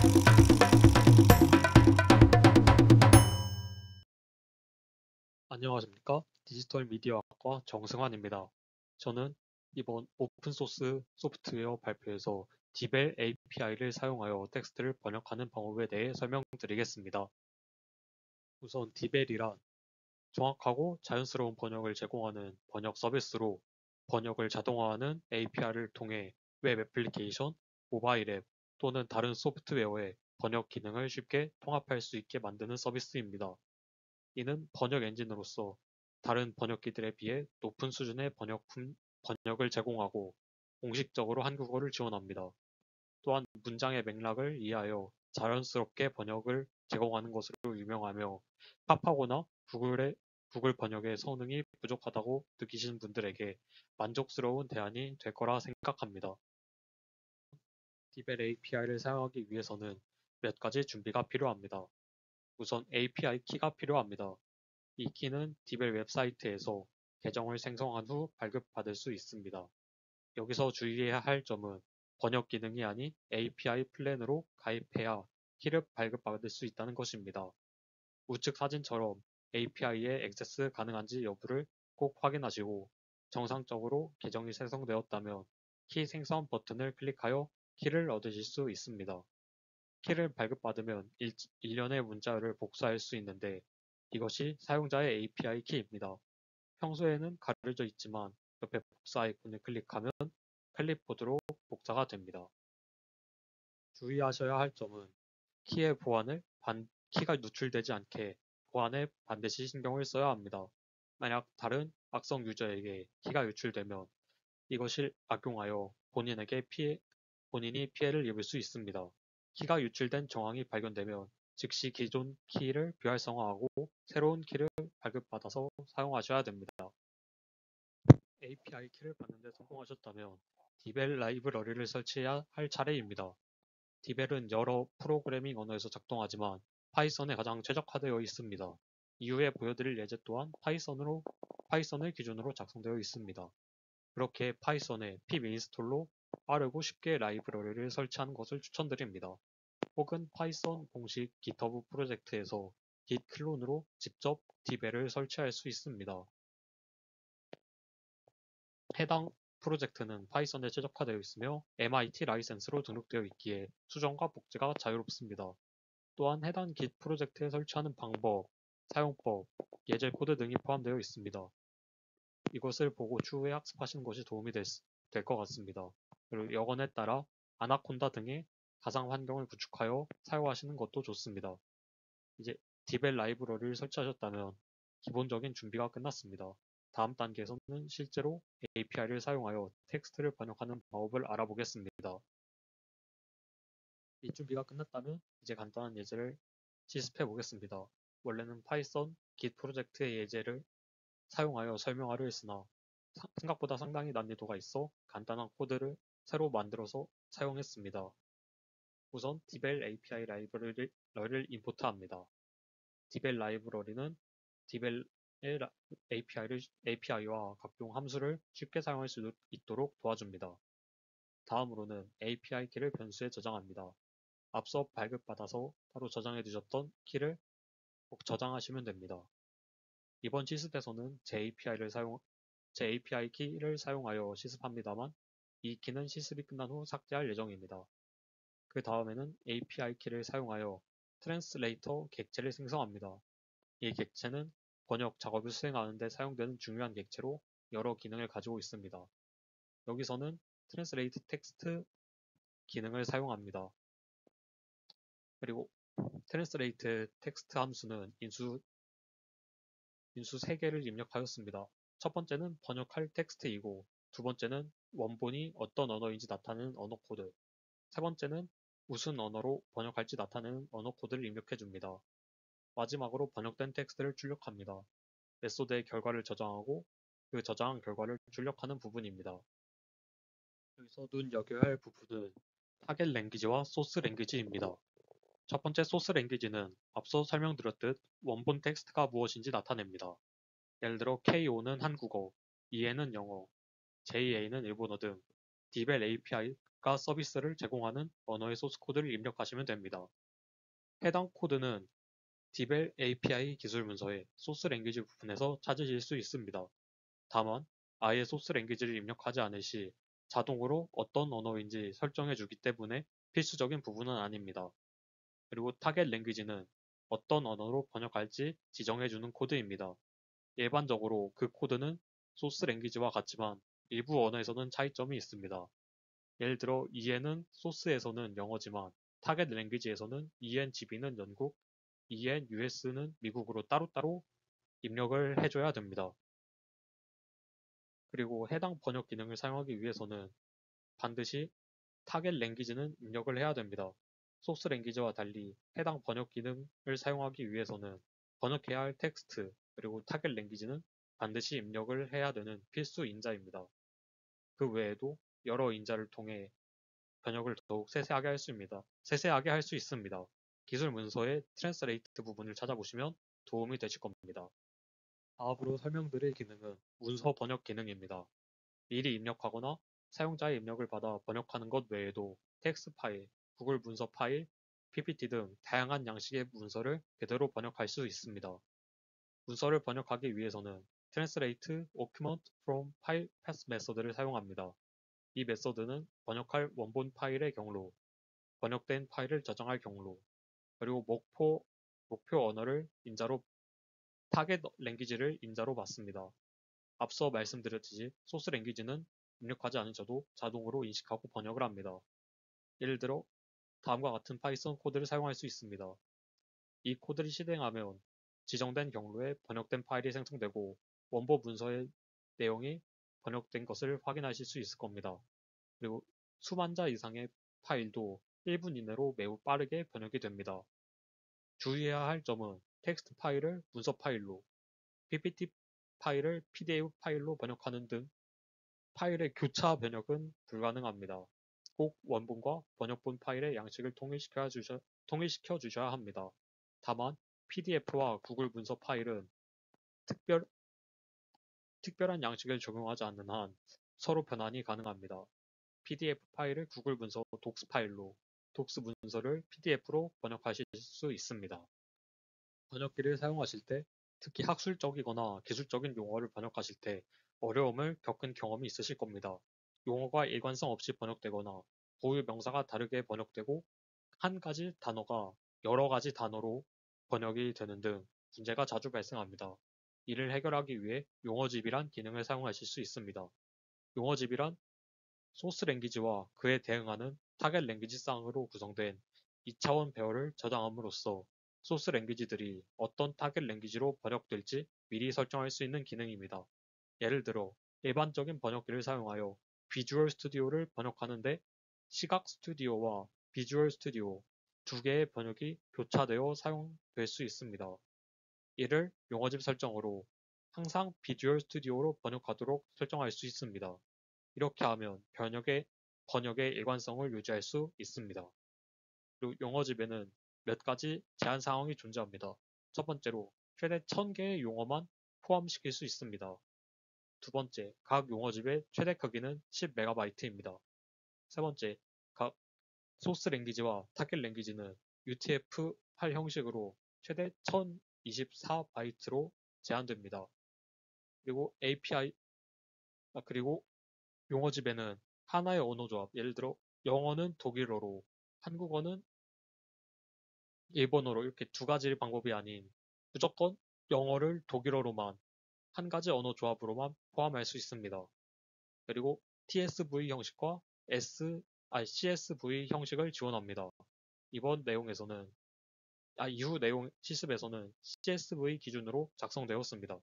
안녕하십니까? 디지털 미디어학과 정승환입니다. 저는 이번 오픈소스 소프트웨어 발표에서 디벨 API를 사용하여 텍스트를 번역하는 방법에 대해 설명드리겠습니다. 우선 디벨이란 정확하고 자연스러운 번역을 제공하는 번역 서비스로 번역을 자동화하는 API를 통해 웹 애플리케이션, 모바일 앱 또는 다른 소프트웨어의 번역 기능을 쉽게 통합할 수 있게 만드는 서비스입니다. 이는 번역 엔진으로서 다른 번역기들에 비해 높은 수준의 번역을 제공하고 공식적으로 한국어를 지원합니다. 또한 문장의 맥락을 이해하여 자연스럽게 번역을 제공하는 것으로 유명하며 팝하거나 구글 번역의 성능이 부족하다고 느끼시는 분들에게 만족스러운 대안이 될 거라 생각합니다. 디벨 API를 사용하기 위해서는 몇 가지 준비가 필요합니다. 우선 API 키가 필요합니다. 이 키는 디벨 웹사이트에서 계정을 생성한 후 발급받을 수 있습니다. 여기서 주의해야 할 점은 번역 기능이 아닌 API 플랜으로 가입해야 키를 발급받을 수 있다는 것입니다. 우측 사진처럼 API에 액세스 가능한지 여부를 꼭 확인하시고 정상적으로 계정이 생성되었다면 키 생성 버튼을 클릭하여 키를 얻으실 수 있습니다. 키를 발급받으면 일련의 문자를 복사할 수 있는데 이것이 사용자의 API 키입니다. 평소에는 가려져 있지만 옆에 복사 아이콘을 클릭하면 클립보드로 복사가 됩니다. 주의하셔야 할 점은 키의 보안을 키가 누출되지 않게 보안에 반드시 신경을 써야 합니다. 만약 다른 악성 유저에게 키가 유출되면 이것을 악용하여 본인이 피해를 입을 수 있습니다. 키가 유출된 정황이 발견되면 즉시 기존 키를 비활성화하고 새로운 키를 발급받아서 사용하셔야 됩니다. API 키를 받는 데 성공하셨다면 디벨 라이브러리를 설치해야 할 차례입니다. 디벨은 여러 프로그래밍 언어에서 작동하지만 파이썬에 가장 최적화되어 있습니다. 이후에 보여드릴 예제 또한 파이썬을 기준으로 작성되어 있습니다. 그렇게 파이썬에 pip 인스톨로 빠르고 쉽게 라이브러리를 설치하는 것을 추천드립니다. 혹은 파이썬 공식 GitHub 프로젝트에서 git 클론으로 직접 디벨을 설치할 수 있습니다. 해당 프로젝트는 파이썬에 최적화되어 있으며 MIT 라이센스로 등록되어 있기에 수정과 복제가 자유롭습니다. 또한 해당 git 프로젝트에 설치하는 방법, 사용법, 예제 코드 등이 포함되어 있습니다. 이것을 보고 추후에 학습하시는 것이 도움이 될 것 같습니다. 그리고 여건에 따라 아나콘다 등의 가상 환경을 구축하여 사용하시는 것도 좋습니다. 이제 디벨 라이브러리를 설치하셨다면 기본적인 준비가 끝났습니다. 다음 단계에서는 실제로 API를 사용하여 텍스트를 번역하는 방법을 알아보겠습니다. 이 준비가 끝났다면 이제 간단한 예제를 실습해 보겠습니다. 원래는 파이썬 git 프로젝트의 예제를 사용하여 설명하려 했으나 생각보다 상당히 난이도가 있어 간단한 코드를 새로 만들어서 사용했습니다. 우선 디벨 API 라이브러리를 임포트합니다. 디벨 라이브러리는 디벨의 API와 각종 함수를 쉽게 사용할 수 있도록 도와줍니다. 다음으로는 API 키를 변수에 저장합니다. 앞서 발급받아서 따로 저장해 두셨던 키를 꼭 저장하시면 됩니다. 이번 실습에서는 제 API 키를 사용하여 실습합니다만 이 키는 실습이 끝난 후 삭제할 예정입니다. 그 다음에는 API 키를 사용하여 트랜스레이터 객체를 생성합니다. 이 객체는 번역 작업을 수행하는 데 사용되는 중요한 객체로 여러 기능을 가지고 있습니다. 여기서는 트랜스레이트 텍스트 기능을 사용합니다. 그리고 트랜스레이트 텍스트 함수는 인수 3개를 입력하였습니다. 첫 번째는 번역할 텍스트이고 두 번째는 원본이 어떤 언어인지 나타내는 언어 코드, 세 번째는 무슨 언어로 번역할지 나타내는 언어 코드를 입력해 줍니다. 마지막으로 번역된 텍스트를 출력합니다. 메소드의 결과를 저장하고 그 저장한 결과를 출력하는 부분입니다. 여기서 눈여겨야 할 부분은 타겟 랭귀지와 소스 랭귀지입니다. 첫 번째 소스 랭귀지는 앞서 설명드렸듯 원본 텍스트가 무엇인지 나타냅니다. 예를 들어 KO는 한국어, EN은 영어, JA는 일본어 등 DBEL API가 서비스를 제공하는 언어의 소스 코드를 입력하시면 됩니다. 해당 코드는 DBEL API 기술 문서의 소스 랭귀지 부분에서 찾으실 수 있습니다. 다만 아예 소스 랭귀지를 입력하지 않을 시 자동으로 어떤 언어인지 설정해 주기 때문에 필수적인 부분은 아닙니다. 그리고 타겟 랭귀지는 어떤 언어로 번역할지 지정해 주는 코드입니다. 일반적으로 그 코드는 소스 랭귀지와 같지만 일부 언어에서는 차이점이 있습니다. 예를 들어 EN은 소스에서는 영어지만 타겟 랭귀지에서는 ENGB는 영국, ENUS는 미국으로 따로따로 입력을 해줘야 됩니다. 그리고 해당 번역 기능을 사용하기 위해서는 반드시 타겟 랭귀지는 입력을 해야 됩니다. 소스 랭귀지와 달리 해당 번역 기능을 사용하기 위해서는 번역해야 할 텍스트 그리고 타겟 랭귀지는 반드시 입력을 해야 되는 필수 인자입니다. 그 외에도 여러 인자를 통해 번역을 더욱 세세하게 할 수 있습니다. 기술 문서의 트랜스레이트 부분을 찾아보시면 도움이 되실 겁니다. 다음으로 설명드릴 기능은 문서 번역 기능입니다. 미리 입력하거나 사용자의 입력을 받아 번역하는 것 외에도 텍스트 파일, 구글 문서 파일, PPT 등 다양한 양식의 문서를 그대로 번역할 수 있습니다. 문서를 번역하기 위해서는 Translate Document from File Path 메서드를 사용합니다. 이 메서드는 번역할 원본 파일의 경로, 번역된 파일을 저장할 경로, 그리고 목표 언어를 인자로 타겟 랭귀지를 인자로 맞습니다. 앞서 말씀드렸듯이 소스 랭귀지는 입력하지 않으셔도 자동으로 인식하고 번역을 합니다. 예를 들어 다음과 같은 파이썬 코드를 사용할 수 있습니다. 이 코드를 실행하면 지정된 경로에 번역된 파일이 생성되고 원본 문서의 내용이 번역된 것을 확인하실 수 있을 겁니다. 그리고 수만 자 이상의 파일도 1분 이내로 매우 빠르게 번역이 됩니다. 주의해야 할 점은 텍스트 파일을 문서 파일로, PPT 파일을 PDF 파일로 번역하는 등 파일의 교차 번역은 불가능합니다. 꼭 원본과 번역본 파일의 양식을 통일시켜 주셔야 합니다. 다만 PDF와 구글 문서 파일은 특별한 양식을 적용하지 않는 한 서로 변환이 가능합니다. PDF 파일을 구글 문서 독스 파일로, 독스 문서를 PDF로 번역하실 수 있습니다. 번역기를 사용하실 때 특히 학술적이거나 기술적인 용어를 번역하실 때 어려움을 겪은 경험이 있으실 겁니다. 용어가 일관성 없이 번역되거나 고유 명사가 다르게 번역되고 한 가지 단어가 여러 가지 단어로 번역이 되는 등 문제가 자주 발생합니다. 이를 해결하기 위해 용어집이란 기능을 사용하실 수 있습니다. 용어집이란 소스 랭귀지와 그에 대응하는 타겟 랭귀지상으로 구성된 2차원 배열을 저장함으로써 소스 랭귀지들이 어떤 타겟 랭귀지로 번역될지 미리 설정할 수 있는 기능입니다. 예를 들어 일반적인 번역기를 사용하여 비주얼 스튜디오를 번역하는데 시각 스튜디오와 비주얼 스튜디오 두 개의 번역이 교차되어 사용될 수 있습니다. 이를 용어집 설정으로 항상 비주얼 스튜디오로 번역하도록 설정할 수 있습니다. 이렇게 하면 번역의 일관성을 유지할 수 있습니다. 그리고 용어집에는 몇 가지 제한 사항이 존재합니다. 첫 번째로 최대 1000개의 용어만 포함시킬 수 있습니다. 두 번째, 각 용어집의 최대 크기는 10MB입니다. 세 번째, 각 소스 랭귀지와 타겟 랭귀지는 UTF-8 형식으로 최대 1024바이트로 제한됩니다. 그리고 용어집에는 하나의 언어 조합, 예를 들어 영어는 독일어로, 한국어는 일본어로 이렇게 두 가지 방법이 아닌 무조건 영어를 독일어로만 한 가지 언어 조합으로만 포함할 수 있습니다. 그리고 TSV 형식과 CSV 형식을 지원합니다. 이후 내용 실습에서는 CSV 기준으로 작성되었습니다.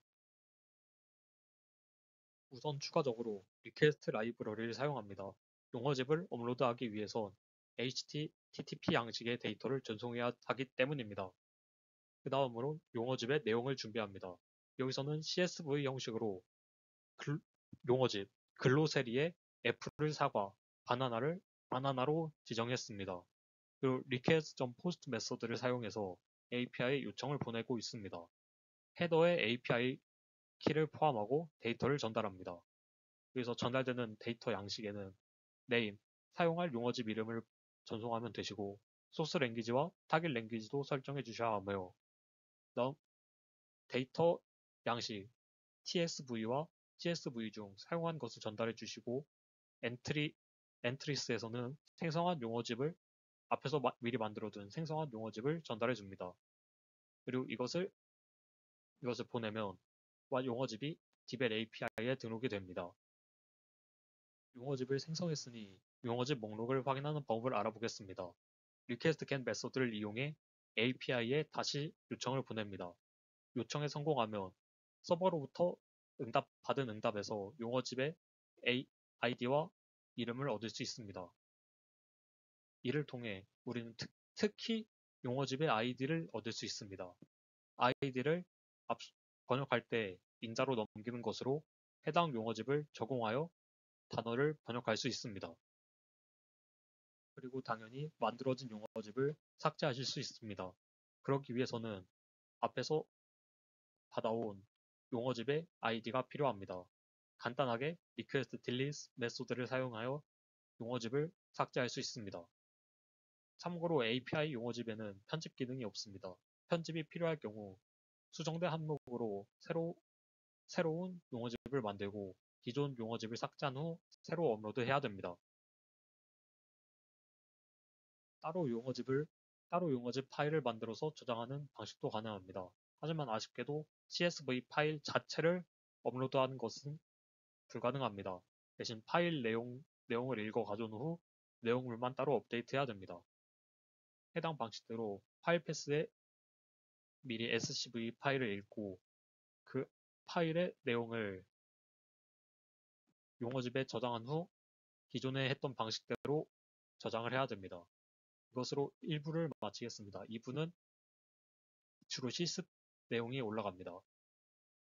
우선 추가적으로 리퀘스트 라이브러리를 사용합니다. 용어집을 업로드하기 위해선 HTTP 양식의 데이터를 전송해야 하기 때문입니다. 그 다음으로 용어집의 내용을 준비합니다. 여기서는 CSV 형식으로 용어집 글로세리에 애플을 사과, 바나나로 지정했습니다. 그리고 request.post 메서드를 사용해서 API 요청을 보내고 있습니다. 헤더에 API 키를 포함하고 데이터를 전달합니다. 여기서 전달되는 데이터 양식에는 name, 사용할 용어집 이름을 전송하면 되시고 소스 랭귀지와 타깃 랭귀지도 설정해 주셔야 하며 다음 데이터 양식 tsv와 csv 중 사용한 것을 전달해 주시고 엔트리스에서는 생성한 용어집을 앞에서 미리 만들어둔 생성한 용어집을 전달해 줍니다. 그리고 이것을 보내면 용어집이 디벨 API에 등록이 됩니다. 용어집을 생성했으니 용어집 목록을 확인하는 방법을 알아보겠습니다. request get 메소드를 이용해 API에 다시 요청을 보냅니다. 요청에 성공하면 서버로부터 받은 응답에서 용어집의 아이디와 이름을 얻을 수 있습니다. 이를 통해 우리는 특히 용어집의 아이디를 얻을 수 있습니다. 아이디를 번역할 때 인자로 넘기는 것으로 해당 용어집을 적용하여 단어를 번역할 수 있습니다. 그리고 당연히 만들어진 용어집을 삭제하실 수 있습니다. 그러기 위해서는 앞에서 받아온 용어집의 아이디가 필요합니다. 간단하게 request delete 메소드를 사용하여 용어집을 삭제할 수 있습니다. 참고로 API 용어집에는 편집 기능이 없습니다. 편집이 필요할 경우 수정된 항목으로 새로운 용어집을 만들고 기존 용어집을 삭제한 후 새로 업로드해야 됩니다. 따로 용어집 파일을 만들어서 저장하는 방식도 가능합니다. 하지만 아쉽게도 CSV 파일 자체를 업로드하는 것은 불가능합니다. 대신 파일 내용을 읽어 가져온 후 내용물만 따로 업데이트해야 됩니다. 해당 방식대로 파일 패스에 미리 SCV 파일을 읽고 그 파일의 내용을 용어집에 저장한 후 기존에 했던 방식대로 저장을 해야 됩니다. 이것으로 1부를 마치겠습니다. 2부는 주로 실습 내용이 올라갑니다.